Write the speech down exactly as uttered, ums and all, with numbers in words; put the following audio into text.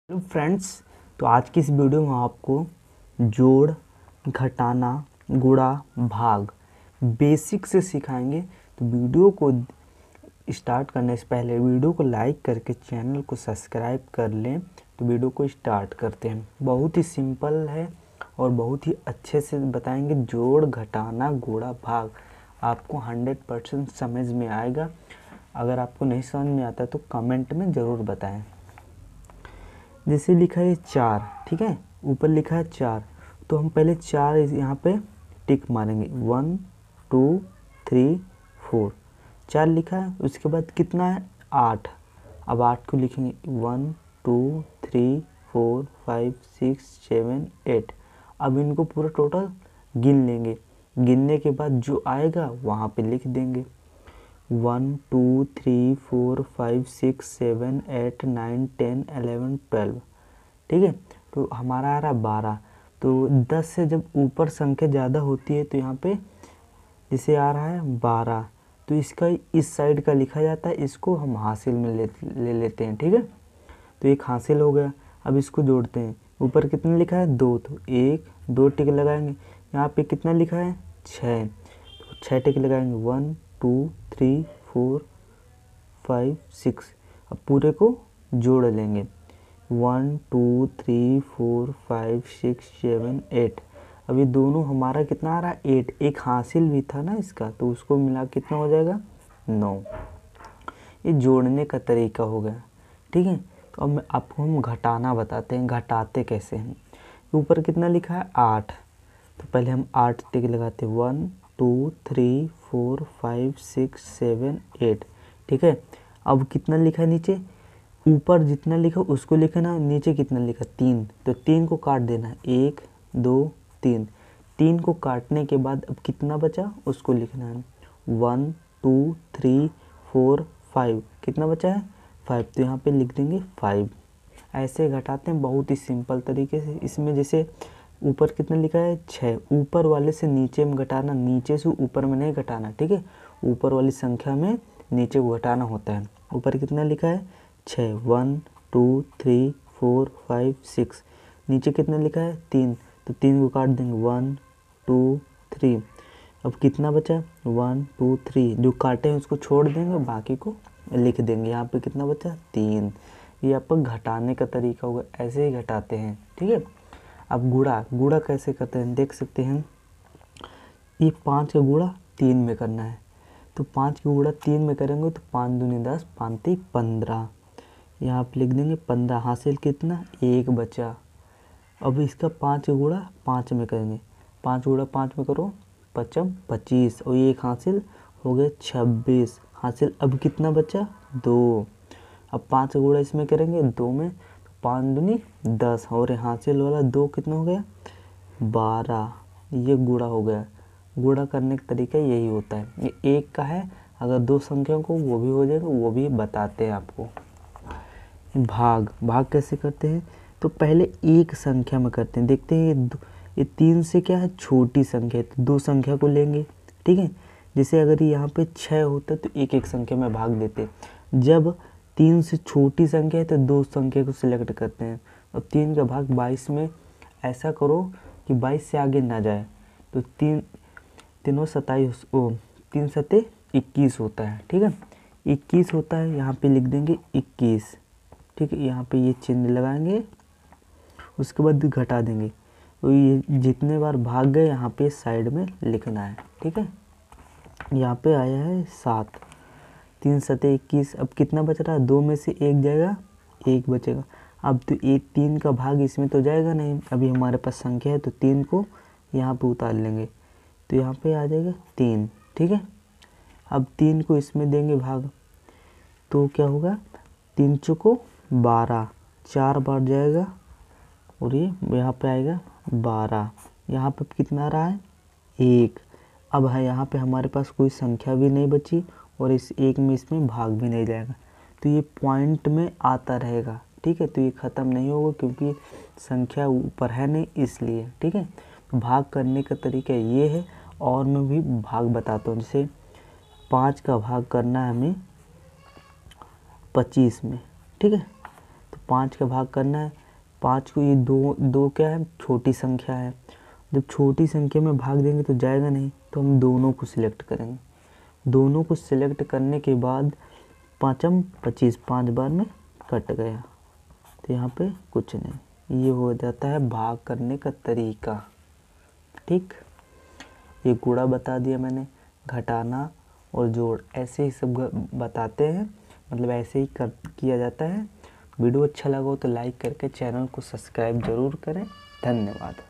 Hello friends, तो आज की इस वीडियो में आपको जोड़, घटाना, गुणा, भाग बेसिक से सिखाएंगे। तो वीडियो को स्टार्ट करने से पहले वीडियो को लाइक करके चैनल को सब्सक्राइब कर लें। तो वीडियो को स्टार्ट करते हैं। बहुत ही सिंपल है और बहुत ही अच्छे से बताएंगे। जोड़, घटाना, गुणा, भाग आपको हंड्रेड परसेंट समझ में आएगा। अगर आपको नहीं समझ में आता तो कमेंट में ज़रूर बताएं। जैसे लिखा है चार, ठीक है, ऊपर लिखा है चार, तो हम पहले चार यहाँ पे टिक मारेंगे। वन टू थ्री फोर, चार लिखा है। उसके बाद कितना है? आठ। अब आठ को लिखेंगे one two three four five six seven eight. अब इनको पूरा टोटल गिन लेंगे। गिनने के बाद जो आएगा वहाँ पे लिख देंगे। One two three four five six seven eight nine ten eleven twelve, ठीक है। तो हमारा आ रहा बारह। तो दस से जब ऊपर संख्या ज़्यादा होती है तो यहाँ पे जैसे आ रहा है बारह, तो इसका इस साइड का लिखा जाता है, इसको हम हासिल में ले ले लेते हैं, ठीक है। तो एक हासिल हो गया। अब इसको जोड़ते हैं। ऊपर कितना लिखा है? दो, तो एक दो टिक लगाएंगे। यहाँ पे कितना लिखा है? छः, तो छः टिक लगाएंगे। One two three four five six. अब पूरे को जोड़ लेंगे। One two three four five six seven eight. अब ये दोनों हमारा कितना आ रहा है? एट। एक हासिल भी था ना इसका, तो उसको मिला कितना हो जाएगा? नौ। ये जोड़ने का तरीका हो गया, ठीक है। तो अब आपको हम घटाना बताते हैं। घटाते कैसे हैं? ऊपर कितना लिखा है? आठ। तो पहले हम आठ टिक लगाते हैं। One two three four five six seven eight, ठीक है। अब कितना लिखा है नीचे? ऊपर जितना लिखा उसको लिखा ना, नीचे कितना लिखा? तीन। तो तीन को काट देना है। एक दो तीन। तीन को काटने के बाद अब कितना बचा उसको लिखना है। One two three four five, कितना बचा है? फाइव। तो यहाँ पे लिख देंगे फाइव। ऐसे घटाते हैं बहुत ही सिंपल तरीके से। इसमें जैसे ऊपर कितना लिखा है? छः। ऊपर वाले से नीचे में घटाना, नीचे से ऊपर में नहीं घटाना, ठीक है। ऊपर वाली संख्या में नीचे को घटाना होता है। ऊपर कितना लिखा है? छः। One two three four five six. नीचे कितना लिखा है? तीन। तो तीन को काट देंगे। One two three. अब कितना बचा? One two three. जो काटे हैं उसको छोड़ देंगे, बाकी को लिख देंगे। यहाँ पे कितना बचा? तीन। ये आपका घटाने का तरीका होगा। ऐसे ही घटाते हैं, ठीक है। अब गुणा, गुणा कैसे करते हैं देख सकते हैं। ये पाँच का गुणा तीन में करना है। तो पाँच का गुणा तीन में करेंगे तो पाँच दूनी दस, पाँच तीन पंद्रह। यहाँ पे लिख देंगे पंद्रह। हासिल कितना? एक बचा। अब इसका पाँच का गुणा पाँच में करेंगे। पाँच गुणा पाँच में करो, पचम पच्चीस। और ये एक हासिल हो गया छब्बीस। हासिल अब कितना बचा? दो। अब पाँच का गुणा इसमें करेंगे दो में, तो पाँच दूनी दस। और हासिल वाला दो कितना हो गया? बारह। ये गुणा हो गया। गुणा करने का तरीका यही होता है। ये एक का है, अगर दो संख्याओं को वो भी हो जाएगा, वो भी बताते हैं आपको। भाग, भाग कैसे करते हैं? तो पहले एक संख्या में करते हैं। देखते हैं ये ये तीन से क्या है? छोटी संख्या है, तो दो संख्या को लेंगे, ठीक है। जैसे अगर यहाँ पे छः होता तो एक एक संख्या में भाग देते। जब तीन से छोटी संख्या है तो दो संख्या को सिलेक्ट करते हैं। अब तीन का भाग बाईस में ऐसा करो कि बाईस से आगे ना जाए। तो तीन तीनों सत्ताईस, ओ तीन सत्ते इक्कीस होता है, ठीक है। इक्कीस होता है, यहाँ पे लिख देंगे इक्कीस, ठीक है। यहाँ पे ये चिन्ह लगाएंगे, उसके बाद घटा देंगे। तो ये जितने बार भाग गए यहाँ पे साइड में लिखना है, ठीक है। यहाँ पे आया है सात। तीन सत्ते इक्कीस। अब कितना बच रहा है? दो में से एक जाएगा, एक बचेगा। अब तो एक तीन का भाग इसमें तो जाएगा नहीं, अभी हमारे पास संख्या है, तो तीन को यहाँ पे उतार लेंगे। तो यहाँ पे आ जाएगा तीन, ठीक है। अब तीन को इसमें देंगे भाग, तो क्या होगा? तीन चौको बारह, चार बार जाएगा और ये यहाँ पे आएगा बारह। यहाँ पे कितना आ रहा है? एक। अब है यहाँ पे हमारे पास कोई संख्या भी नहीं बची और इस एक में इसमें भाग भी नहीं जाएगा, तो ये पॉइंट में आता रहेगा, ठीक है। तो ये ख़त्म नहीं होगा क्योंकि संख्या ऊपर है नहीं, इसलिए, ठीक है। तो भाग करने का तरीका ये है। और मैं भी भाग बताता हूँ। जैसे पाँच का भाग करना है हमें पच्चीस में, ठीक है। तो पाँच का भाग करना है। पाँच को ये दो दो क्या है, छोटी संख्या है। जब छोटी संख्या में भाग देंगे तो जाएगा नहीं, तो हम दोनों को सिलेक्ट करेंगे। दोनों को सिलेक्ट करने के बाद पाँचम पच्चीस, पाँच बार में कट गया, तो यहाँ पे कुछ नहीं। ये हो जाता है भाग करने का तरीका। ठीक, ये गुणा बता दिया मैंने, घटाना और जोड़ ऐसे ही सब बताते हैं, मतलब ऐसे ही कर किया जाता है। वीडियो अच्छा लगा हो तो लाइक करके चैनल को सब्सक्राइब ज़रूर करें। धन्यवाद।